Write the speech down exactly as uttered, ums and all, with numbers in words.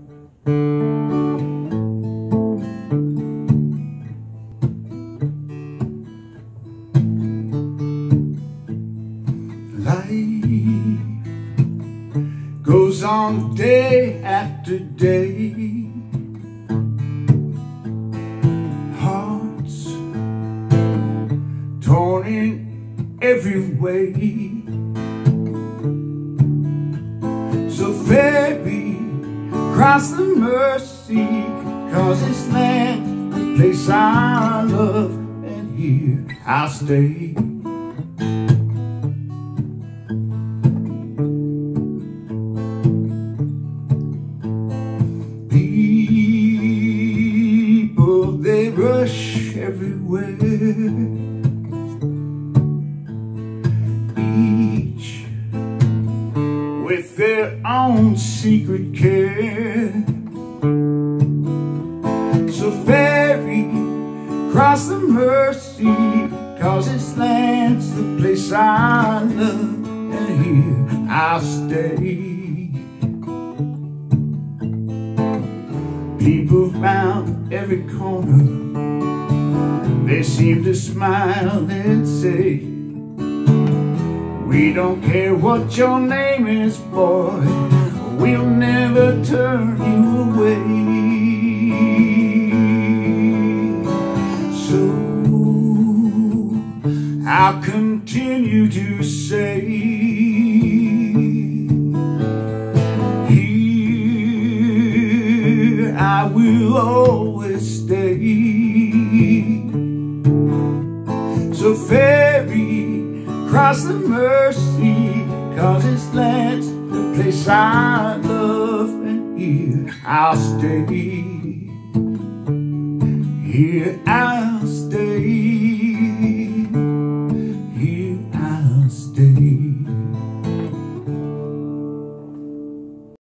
Life goes on day after day. Hearts torn in every way. So ferry across the mercy, 'cause this land's the place I love, and here I'll stay. They rush everywhere, each with their own secret care. So ferry across the mercy, 'cause this land's the place I love, and here I'll stay. People round every corner, they seem to smile and say, we don't care what your name is, boy, we'll never turn you away. So I'll continue to say, I will always stay. So ferry across the mercy, 'cause this land's the place I love, and here I'll stay. Here I'll